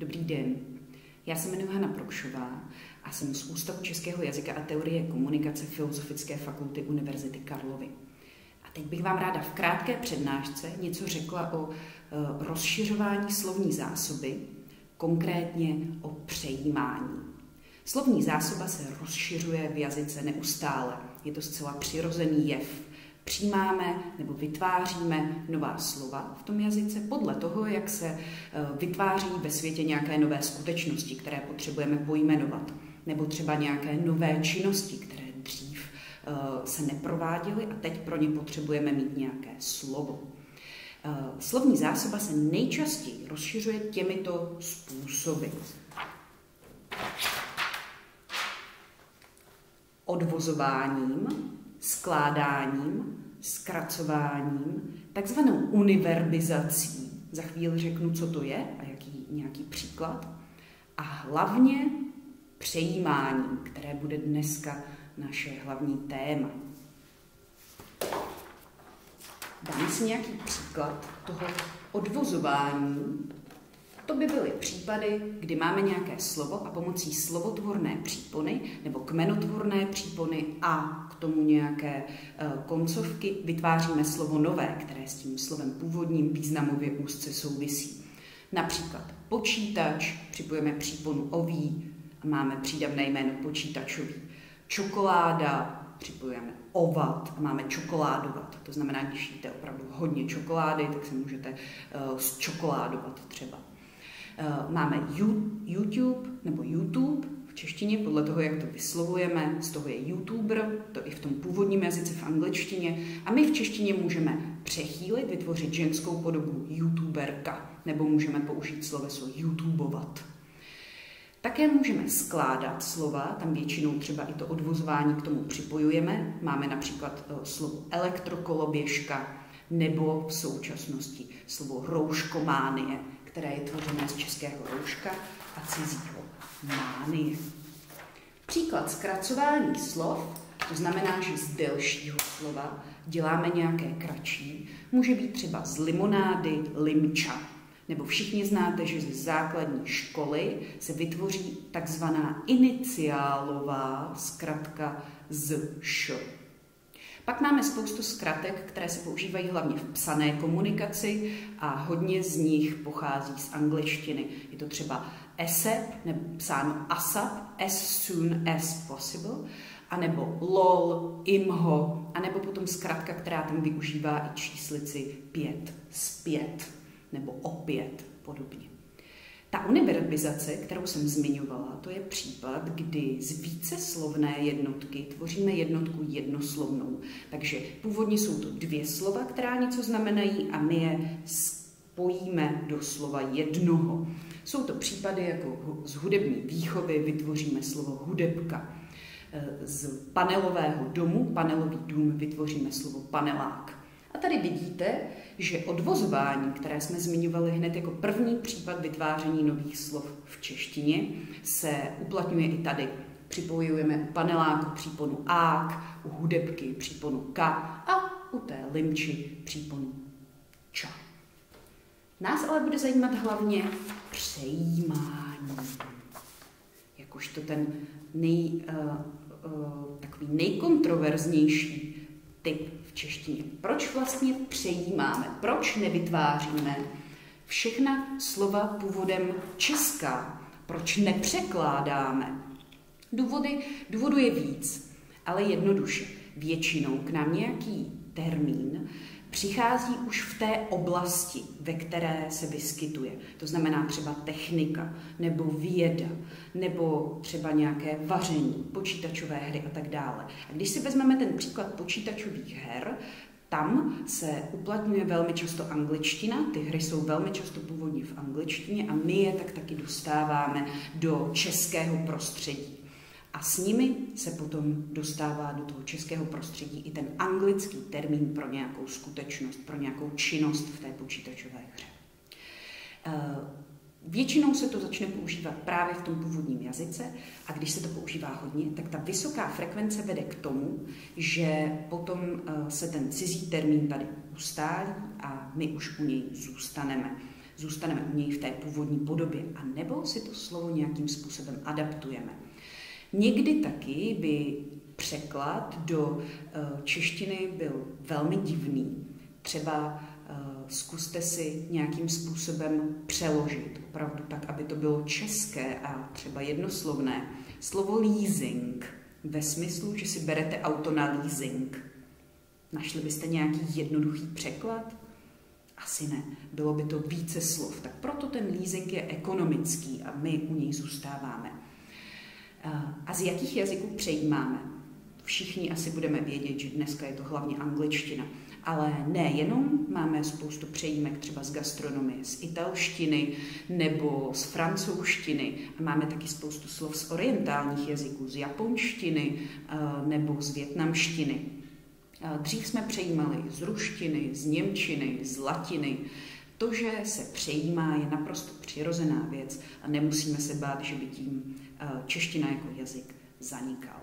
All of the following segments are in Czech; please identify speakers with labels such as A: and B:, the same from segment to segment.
A: Dobrý den, já se jmenuji Hana Prokšová a jsem z Ústavu českého jazyka a teorie komunikace Filozofické fakulty Univerzity Karlovy. A teď bych vám ráda v krátké přednášce něco řekla o rozšiřování slovní zásoby, konkrétně o přejímání. Slovní zásoba se rozšiřuje v jazyce neustále. Je to zcela přirozený jev. Přijímáme nebo vytváříme nová slova v tom jazyce podle toho, jak se vytváří ve světě nějaké nové skutečnosti, které potřebujeme pojmenovat, nebo třeba nějaké nové činnosti, které dřív se neprováděly a teď pro ně potřebujeme mít nějaké slovo. Slovní zásoba se nejčastěji rozšiřuje těmito způsoby. Odvozováním, skládáním, zkracováním, takzvanou univerbizací. Za chvíli řeknu, co to je a jaký nějaký příklad. A hlavně přejímáním, které bude dneska naše hlavní téma. Dáme si nějaký příklad toho odvozování. To by byly případy, kdy máme nějaké slovo a pomocí slovotvorné přípony nebo kmenotvorné přípony a k tomu nějaké koncovky vytváříme slovo nové, které s tím slovem původním významově úzce souvisí. Například počítač, připojeme příponu ový a máme přídavné jméno počítačový. Čokoláda, připojujeme ovat a máme čokoládovat. To znamená, když jíte opravdu hodně čokolády, tak se můžete zčokoládovat třeba. Máme YouTube nebo YouTube v češtině, podle toho, jak to vyslovujeme, z toho je YouTuber, to i v tom původním jazyce v angličtině. A my v češtině můžeme přechýlit, vytvořit ženskou podobu YouTuberka, nebo můžeme použít sloveso YouTubovat. Také můžeme skládat slova, tam většinou třeba i to odvozování k tomu připojujeme. Máme například slovo elektrokoloběžka, nebo v současnosti slovo rouškománie, které je tvořené z českého rouška a cizího mánie. Příklad zkracování slov, to znamená, že z delšího slova děláme nějaké kratší, může být třeba z limonády limča. Nebo všichni znáte, že ze základní školy se vytvoří takzvaná iniciálová zkratka z š. Pak máme spoustu zkratek, které se používají hlavně v psané komunikaci a hodně z nich pochází z angličtiny. Je to třeba ASAP, nebo psáno ASAP, as soon as possible, anebo LOL, IMHO, anebo potom zkratka, která tam využívá i číslici 5 zpět, nebo opět podobně. Ta univerbizace, kterou jsem zmiňovala, to je případ, kdy z víceslovné jednotky tvoříme jednotku jednoslovnou. Takže původně jsou to dvě slova, která něco znamenají a my je spojíme do slova jednoho. Jsou to případy, jako z hudební výchovy vytvoříme slovo hudebka. Z panelového domu, panelový dům, vytvoříme slovo panelák. A tady vidíte, že odvozování, které jsme zmiňovali hned jako první případ vytváření nových slov v češtině, se uplatňuje i tady. Připojujeme u paneláku příponu ák, u hudebky příponu ka a u té limči příponu ča. Nás ale bude zajímat hlavně přejímání, jakožto ten takový nejkontroverznější typ v češtině. Proč vlastně přejímáme? Proč nevytváříme všechna slova původem česká? Proč nepřekládáme? Důvodu je víc, ale jednoduše. Většinou k nám nějaký termín přichází už v té oblasti, ve které se vyskytuje. To znamená třeba technika, nebo věda, nebo třeba nějaké vaření, počítačové hry a tak dále. A když si vezmeme ten příklad počítačových her, tam se uplatňuje velmi často angličtina, ty hry jsou velmi často původně v angličtině a my je tak taky dostáváme do českého prostředí. A s nimi se potom dostává do toho českého prostředí i ten anglický termín pro nějakou skutečnost, pro nějakou činnost v té počítačové hře. Většinou se to začne používat právě v tom původním jazyce a když se to používá hodně, tak ta vysoká frekvence vede k tomu, že potom se ten cizí termín tady ustálí a my už u něj zůstaneme. zůstaneme u něj v té původní podobě, a nebo si to slovo nějakým způsobem adaptujeme. Někdy taky by překlad do češtiny byl velmi divný. Třeba zkuste si nějakým způsobem přeložit, opravdu tak, aby to bylo české a třeba jednoslovné, slovo leasing ve smyslu, že si berete auto na leasing. Našli byste nějaký jednoduchý překlad? Asi ne. Bylo by to více slov. Tak proto ten leasing je ekonomický a my u něj zůstáváme. A z jakých jazyků přejímáme? Všichni asi budeme vědět, že dneska je to hlavně angličtina. Ale nejenom, máme spoustu přejímek třeba z gastronomie, z italštiny nebo z francouzštiny. A máme taky spoustu slov z orientálních jazyků, z japonštiny nebo z vietnamštiny. Dřív jsme přejímali z ruštiny, z němčiny, z latiny. To, že se přejímá, je naprosto přirozená věc a nemusíme se bát, že by tím čeština jako jazyk zanikal.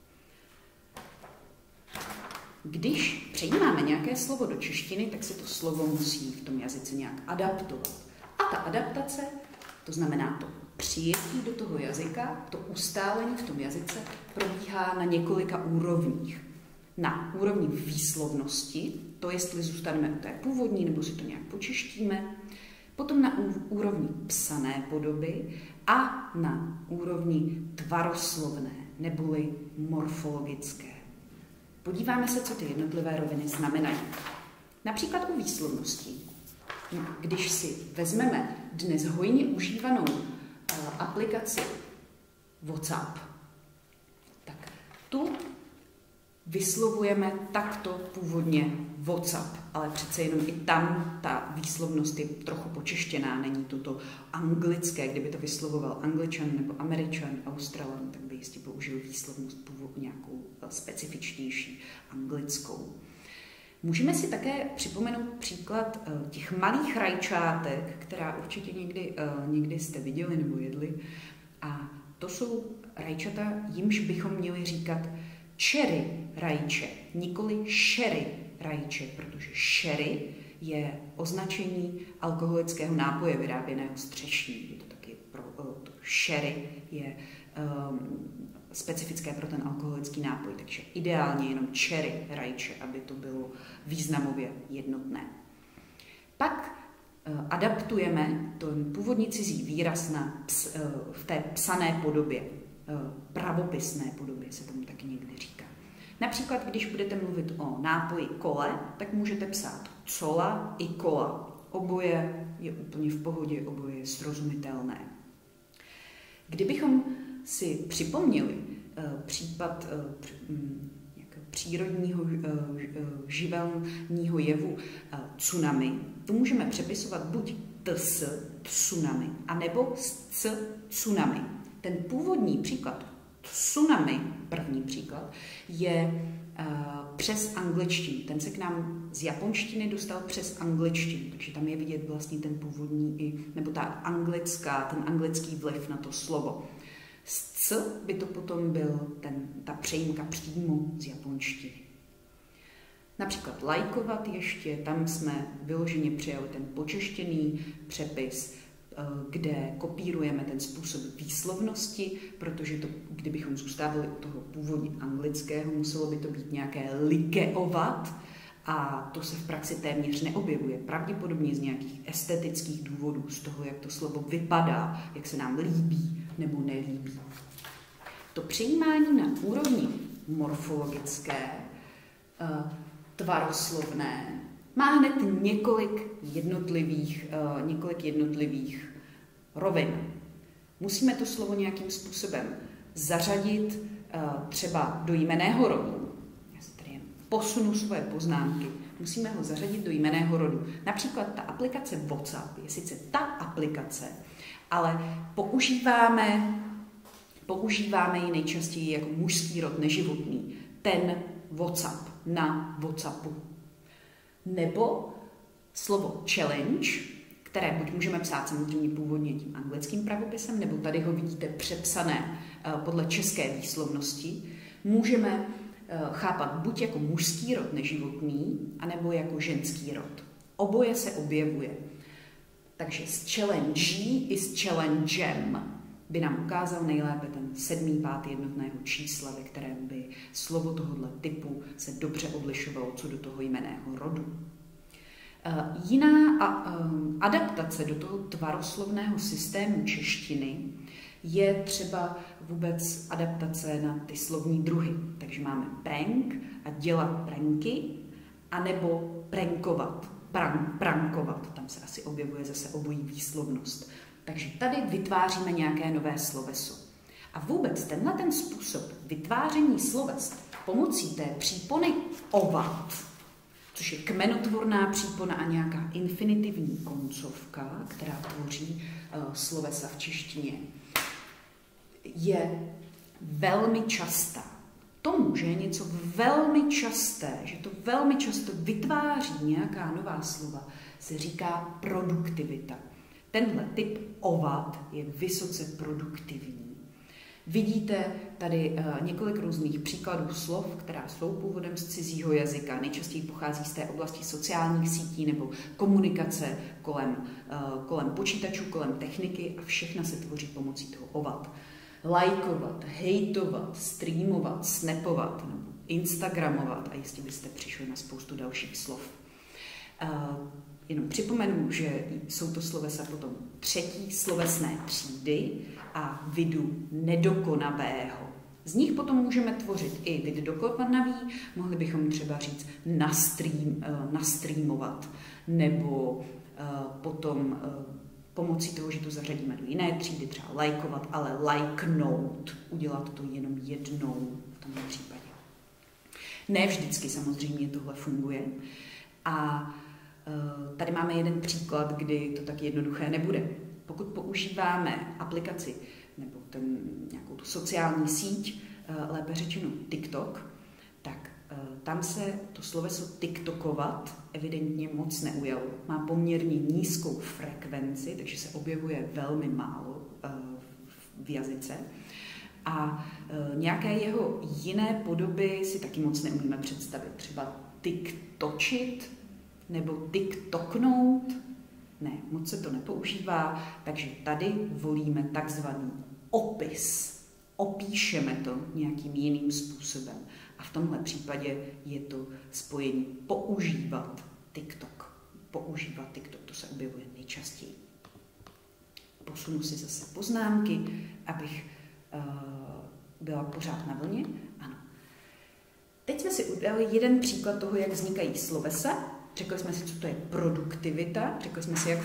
A: Když přejímáme nějaké slovo do češtiny, tak se to slovo musí v tom jazyce nějak adaptovat. A ta adaptace, to znamená to přijetí do toho jazyka, to ustálení v tom jazyce, probíhá na několika úrovních. Na úrovni výslovnosti, to jestli zůstaneme u té původní, nebo si to nějak počeštíme, potom na úrovni psané podoby a na úrovni tvaroslovné, neboli morfologické. Podíváme se, co ty jednotlivé roviny znamenají. Například u výslovnosti. Když si vezmeme dnes hojně užívanou aplikaci WhatsApp, tak tu vyslovujeme takto původně WhatsApp, ale přece jenom i tam ta výslovnost je trochu počeštěná, není to anglické, kdyby to vyslovoval Angličan nebo Američan, Australan, tak by jistě použil výslovnost původně nějakou specifičtější anglickou. Můžeme si také připomenout příklad těch malých rajčátek, která určitě někdy jste viděli nebo jedli, a to jsou rajčata, jimž bychom měli říkat cherry rajče, nikoli sherry rajče, protože sherry je označení alkoholického nápoje vyráběného z třešní. Je to taky to sherry je specifické pro ten alkoholický nápoj, takže ideálně jenom cherry rajče, aby to bylo významově jednotné. Pak adaptujeme ten původní cizí výraz v té psané podobě, pravopisné podobě se tomu taky někdy říká. Například, když budete mluvit o nápoji kole, tak můžete psát cola i kola. Oboje je úplně v pohodě, oboje je srozumitelné. Kdybychom si připomněli případ přírodního živelního jevu tsunami, to můžeme přepisovat buď tsunami, anebo tsunami. Ten původní příklad tsunami, první příklad, je přes angličtinu. Ten se k nám z japonštiny dostal přes angličtinu, takže tam je vidět vlastně ten původní, nebo ten anglický vliv na to slovo. S by to potom byl ta přejímka přímo z japonštiny. Například lajkovat ještě, tam jsme vyloženě přijali ten počeštěný přepis, kde kopírujeme ten způsob výslovnosti, protože kdybychom zůstávali u toho původně anglického, muselo by to být nějaké likeovat a to se v praxi téměř neobjevuje. Pravděpodobně z nějakých estetických důvodů, z toho, jak to slovo vypadá, jak se nám líbí nebo nelíbí. To přejímání na úrovni morfologické, tvaroslovné, má hned několik jednotlivých rovin. Musíme to slovo nějakým způsobem zařadit třeba do jmenného rodu. Já si tady jen posunu svoje poznámky. Musíme ho zařadit do jmenného rodu. Například ta aplikace WhatsApp je sice ta aplikace, ale používáme ji nejčastěji jako mužský rod neživotný. Ten WhatsApp na WhatsAppu. Nebo slovo challenge, které buď můžeme psát samozřejmě původně tím anglickým pravopisem, nebo tady ho vidíte přepsané podle české výslovnosti, můžeme chápat buď jako mužský rod neživotný, anebo jako ženský rod. Oboje se objevuje. Takže s challenge i s challengem by nám ukázal nejlépe ten 7. pád jednotného čísla, ve kterém by slovo tohoto typu se dobře odlišovalo co do toho jmenného rodu. Jiná adaptace do toho tvaroslovného systému češtiny je třeba vůbec adaptace na ty slovní druhy. Takže máme prank a dělat pranky, anebo prankovat, prankovat. Tam se asi objevuje zase obojí výslovnost. Takže tady vytváříme nějaké nové sloveso. A vůbec tenhle způsob vytváření sloves pomocí té přípony ovat, což je kmenotvorná přípona a nějaká infinitivní koncovka, která tvoří slovesa v češtině, je velmi častá. Tomu, že je něco velmi časté, že to velmi často vytváří nějaká nová slova, se říká produktivita. Tenhle typ ovat je vysoce produktivní. Vidíte tady několik různých příkladů slov, která jsou původem z cizího jazyka. Nejčastěji pochází z té oblasti sociálních sítí nebo komunikace kolem počítačů, kolem techniky a všechna se tvoří pomocí toho ovat. Lajkovat, hejtovat, streamovat, snapovat nebo instagramovat a jistě byste přišli na spoustu dalších slov. Jenom připomenu, že jsou to slovesa potom 3. slovesné třídy a vidu nedokonavého. Z nich potom můžeme tvořit i vid dokonavý, mohli bychom třeba říct nastreamovat, nebo potom pomocí toho, že to zařadíme do jiné třídy, třeba lajkovat, ale lajknout, udělat to jenom jednou v tomto případě. Ne vždycky samozřejmě tohle funguje a tady máme jeden příklad, kdy to tak jednoduché nebude. Pokud používáme aplikaci nebo nějakou tu sociální síť, lépe řečeno TikTok, tak tam se to sloveso tiktokovat evidentně moc neujalo. Má poměrně nízkou frekvenci, takže se objevuje velmi málo v jazyce. A nějaké jeho jiné podoby si taky moc neumíme představit. Třeba tiktočit nebo tiktoknout. Ne, moc se to nepoužívá, takže tady volíme takzvaný opis. Opíšeme to nějakým jiným způsobem. A v tomhle případě je to spojení používat TikTok. Používat TikTok, to se objevuje nejčastěji. Posunu si zase poznámky, abych byla pořád na vlně. Ano. Teď jsme si udali jeden příklad toho, jak vznikají slovesa. Řekli jsme si, co to je produktivita, řekli jsme si,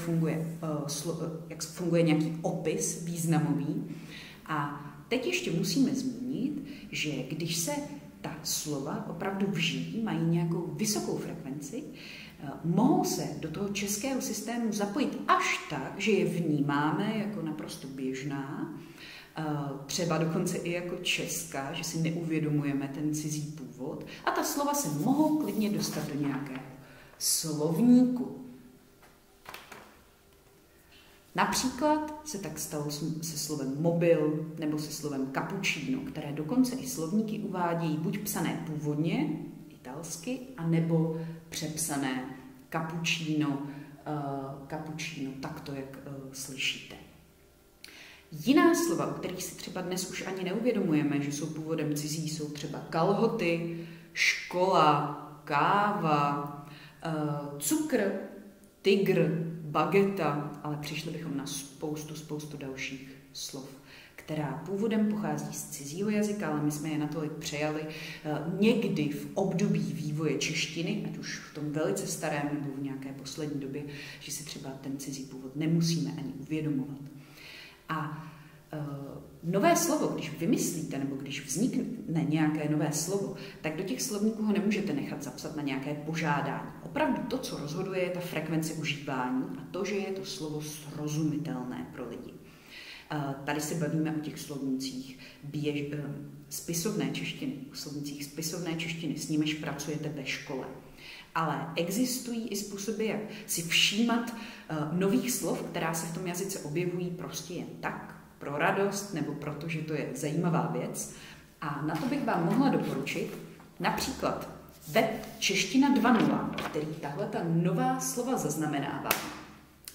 A: jak funguje nějaký opis významový. A teď ještě musíme zmínit, že když se ta slova opravdu vžijí, mají nějakou vysokou frekvenci, mohou se do toho českého systému zapojit až tak, že je vnímáme jako naprosto běžná, třeba dokonce i jako česká, že si neuvědomujeme ten cizí původ a ta slova se mohou klidně dostat do nějakého slovníku. Například se tak stalo se slovem mobil nebo se slovem cappuccino, které dokonce i slovníky uvádějí buď psané původně, italsky, anebo přepsané cappuccino, takto, jak slyšíte. Jiná slova, u kterých si třeba dnes už ani neuvědomujeme, že jsou původem cizí, jsou třeba kalhoty, škola, káva, cukr, tygr, bageta, ale přišli bychom na spoustu dalších slov, která původem pochází z cizího jazyka, ale my jsme je natolik přejali někdy v období vývoje češtiny, ať už v tom velice starém nebo v nějaké poslední době, že si třeba ten cizí původ nemusíme ani uvědomovat. A nové slovo, když vymyslíte nebo když vznikne nějaké nové slovo, tak do těch slovníků ho nemůžete nechat zapsat na nějaké požádání. Opravdu to, co rozhoduje, je ta frekvence užívání a to, že je to slovo srozumitelné pro lidi. Tady se bavíme o těch slovnících spisovné češtiny, o slovnících spisovné češtiny, s nimiž pracujete ve škole. Ale existují i způsoby, jak si všímat nových slov, která se v tom jazyce objevují prostě jen tak, pro radost nebo protože to je zajímavá věc. A na to bych vám mohla doporučit například web Čeština 2.0, který tahle ta nová slova zaznamenává.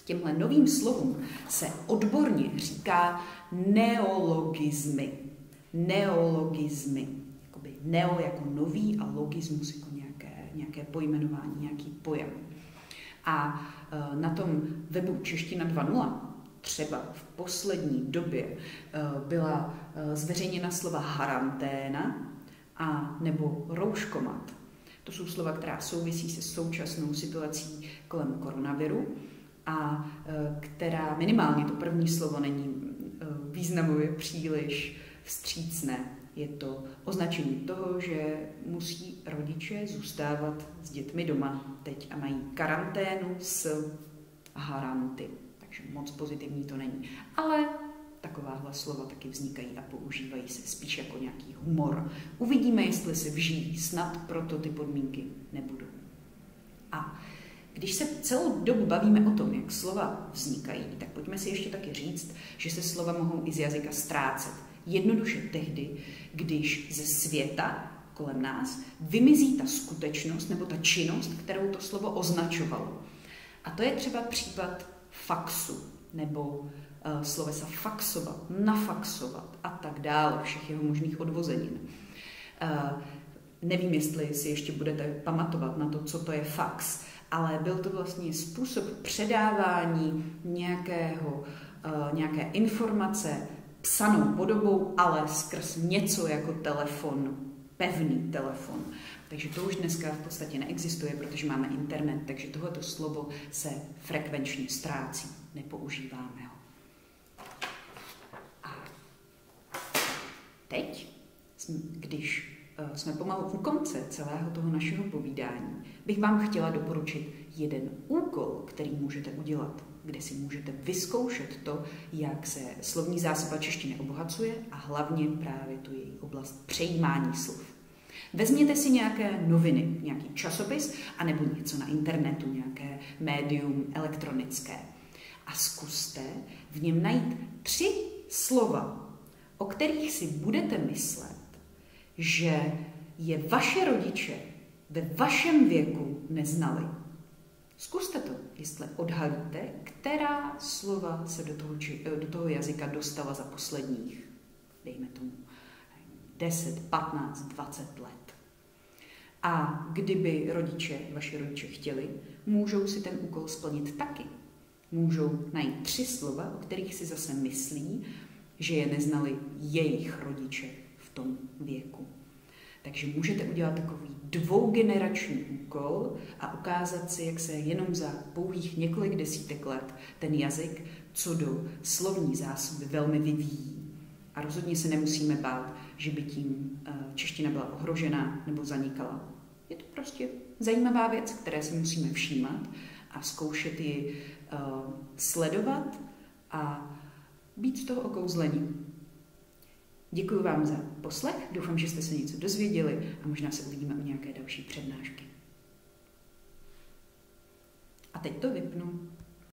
A: Těmhle novým slovům se odborně říká neologismy. Neologismy. Jakoby neo jako nový a logismus jako nějaké pojmenování, nějaký pojem. A na tom webu Čeština 2.0 třeba v poslední době byla zveřejněna slova karanténa a nebo rouškomat. To jsou slova, která souvisí se současnou situací kolem koronaviru a která minimálně to první slovo není významově příliš vstřícné. Je to označení toho, že musí rodiče zůstávat s dětmi doma teď a mají karanténu s haranty. Takže moc pozitivní to není. Ale takováhle slova taky vznikají a používají se spíš jako nějaký humor. Uvidíme, jestli se vžijí, snad proto ty podmínky nebudou. A když se celou dobu bavíme o tom, jak slova vznikají, tak pojďme si ještě taky říct, že se slova mohou i z jazyka ztrácet. Jednoduše tehdy, když ze světa kolem nás vymizí ta skutečnost nebo ta činnost, kterou to slovo označovalo. A to je třeba případ faxu nebo slovesa faxovat, nafaxovat a tak dále, všech jeho možných odvozenin. Nevím, jestli si ještě budete pamatovat na to, co to je fax, ale byl to vlastně způsob předávání nějaké informace psanou podobou, ale skrz něco jako telefon, pevný telefon. Takže to už dneska v podstatě neexistuje, protože máme internet, takže tohleto slovo se frekvenčně ztrácí, nepoužíváme ho. A teď, když jsme pomalu u konce celého toho našeho povídání, bych vám chtěla doporučit jeden úkol, který můžete udělat, kde si můžete vyzkoušet to, jak se slovní zásoba češtiny obohacuje a hlavně právě tu její oblast přejímání slov. Vezměte si nějaké noviny, nějaký časopis, anebo něco na internetu, nějaké médium elektronické a zkuste v něm najít 3 slova, o kterých si budete myslet, že je vaše rodiče ve vašem věku neznali. Zkuste to, jestli odhalíte, která slova se do toho jazyka dostala za posledních, dejme tomu, 10, 15, 20 let. A kdyby vaši rodiče chtěli, můžou si ten úkol splnit taky. Můžou najít 3 slova, o kterých si zase myslí, že je neznali jejich rodiče v tom věku. Takže můžete udělat takový 2generační úkol a ukázat si, jak se jenom za pouhých několik desítek let ten jazyk co do slovní zásoby velmi vyvíjí. A rozhodně se nemusíme bát, že by tím čeština byla ohrožená nebo zanikala. Je to prostě zajímavá věc, které si musíme všímat a zkoušet ji sledovat a být z toho okouzlení. Děkuji vám za poslech, doufám, že jste se něco dozvěděli a možná se uvidíme u nějaké další přednášky. A teď to vypnu.